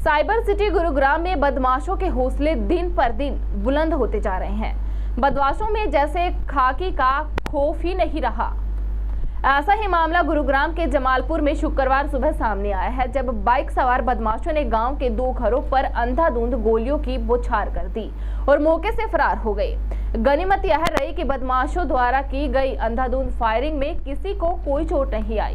Cyber city Gurugram में बदमाशों के हौसले दिन पर दिन बुलंद होते जा रहे हैं। बदमाशों में जैसे खाकी का खौफ ही नहीं रहा। ऐसा ही मामला गुरुग्राम के जमालपुर में शुक्रवार सुबह सामने आया है, जब बाइक सवार बदमाशों ने गांव के 2 घरों पर अंधाधुंध गोलियों की बौछार कर दी और मौके से फरार हो गए। गनीमत यह रही कि बदमाशों द्वारा की गई अंधाधुंध फायरिंग में किसी को कोई चोट नहीं आई।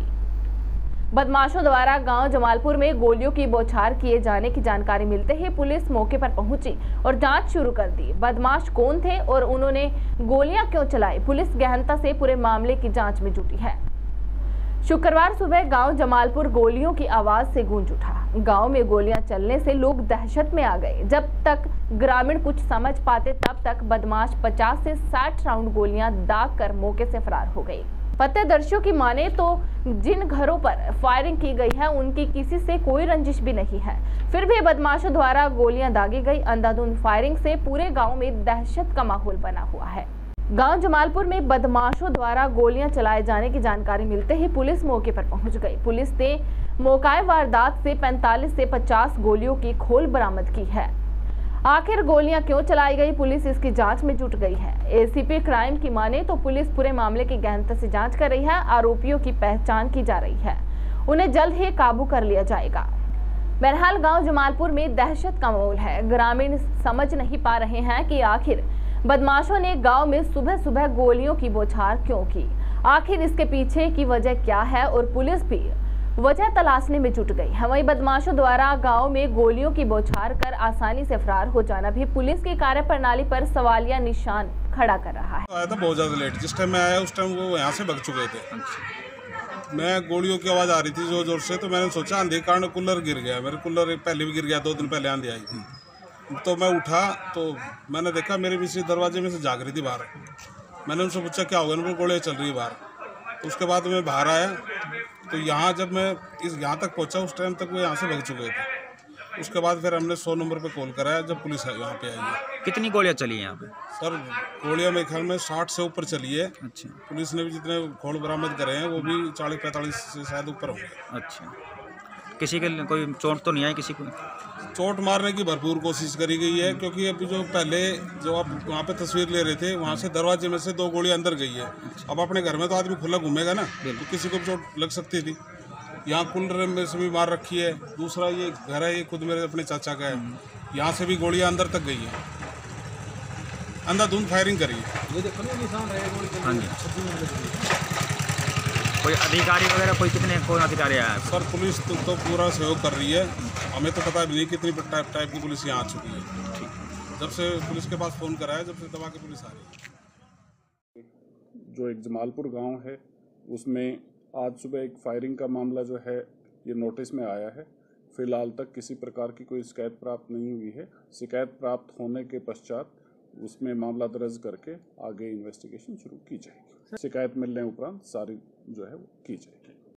बदमाशों द्वारा गांव जमालपुर में गोलियों की बौछार किए जाने की जानकारी मिलते ही पुलिस मौके पर पहुंची और जांच शुरू कर दी। बदमाश कौन थे और उन्होंने गोलियां क्यों चलाई, पुलिस गहनता से पूरे मामले की जांच में जुटी है। शुक्रवार सुबह गांव जमालपुर गोलियों की आवाज से गूंज उठा। गांव में गोलियां चलने से लोग दहशत में आ गए। जब तक ग्रामीण कुछ समझ पाते तब तक बदमाश 50 से 60 राउंड गोलियां दाग कर मौके से फरार हो गए। प्रत्यक्षदर्शियों की माने तो जिन घरों पर फायरिंग की गई है उनकी किसी से कोई रंजिश भी नहीं है, फिर भी बदमाशों द्वारा गोलियां दागी गई। अंधाधुंध फायरिंग से पूरे गांव में दहशत का माहौल बना हुआ है। गांव जमालपुर में बदमाशों द्वारा गोलियां चलाए जाने की जानकारी मिलते ही पुलिस मौके पर पहुंच गई। पुलिस ने मौके वारदात से 45 से 50 गोलियों की खोल बरामद की है। आखिर गोलियां क्यों चलाई गई, पुलिस इसकी जांच में जुट गई है। एसीपी क्राइम की माने तो पुलिस पूरे मामले की गहनता से जांच कर रही है। आरोपियों की पहचान की जा रही है, उन्हें जल्द ही काबू कर लिया जाएगा। बहरहाल गांव जमालपुर में दहशत का माहौल है। ग्रामीण समझ नहीं पा रहे हैं कि आखिर बदमाशों ने गांव में सुबह सुबह गोलियों की बौछार क्यों की, आखिर इसके पीछे की वजह क्या है, और पुलिस भी वजह तलाशने में जुट गई है। वहीं बदमाशों द्वारा गांव में गोलियों की बौछार कर आसानी से फरार हो जाना भी पुलिस की कार्यप्रणाली पर सवालिया निशान खड़ा कर रहा है। आया था बहुत ज्यादा लेट, जिस टाइम मैं आया उस टाइम वो यहाँ से भाग चुके थे। मैं गोलियों की आवाज आ रही थी जोर जोर से, तो मैंने सोचा आंधी के कारण कूलर गिर गया। मेरे कूलर पहले भी गिर गया, 2 दिन पहले आंधी आई थी। तो मैं उठा तो मैंने देखा मेरे मिसेज दरवाजे में से जाग रही थी बाहर। मैंने उनसे पूछा क्या हो गया, उनको गोलियां चल रही है बाहर। तो उसके बाद मैं बाहर आया तो यहाँ जब मैं यहाँ तक पहुँचा उस टाइम तक वो यहाँ से भाग चुके थे। उसके बाद फिर हमने 100 नंबर पे कॉल कराया जब पुलिस यहाँ पे आई है। कितनी गोलियां चली हैं यहाँ पे? सर गोलियां मेरे ख्याल में 60 से ऊपर चली है। अच्छा। पुलिस ने भी जितने खोल बरामद करे हैं वो भी 40-45 से शायद ऊपर होंगे। अच्छा, किसी के कोई चोट तो नहीं आई? किसी को चोट मारने की भरपूर कोशिश करी गई है, क्योंकि अभी जो पहले जो आप वहाँ पे तस्वीर ले रहे थे वहाँ से दरवाजे में से 2 गोलियां अंदर गई है। अब अपने घर में तो आदमी खुला घूमेगा ना, तो किसी को भी चोट लग सकती थी। यहाँ कूलर में से भी मार रखी है। दूसरा ये घर है, ये खुद मेरे अपने चाचा का है, यहाँ से भी गोलियां अंदर तक गई है। अंधाधुंध फायरिंग करी है। हाँ जी। कोई अधिकारी वगैरह कौन अधिकारी आया है? सर पुलिस तो पूरा सहयोग कर रही है। हमें तो पता भी नहीं कितनी टाइप की पुलिस यहाँ आ चुकी है। जब से पुलिस के पास फ़ोन कराया, जब से दबा के पुलिस आ रही है। जो एक जमालपुर गांव है उसमें आज सुबह एक फायरिंग का मामला जो है ये नोटिस में आया है। फिलहाल तक किसी प्रकार की कोई शिकायत प्राप्त नहीं हुई है। शिकायत प्राप्त होने के पश्चात उसमें मामला दर्ज करके आगे इन्वेस्टिगेशन शुरू की जाएगी। शिकायत मिलने उपरांत सारी जो है वो की जाएगी।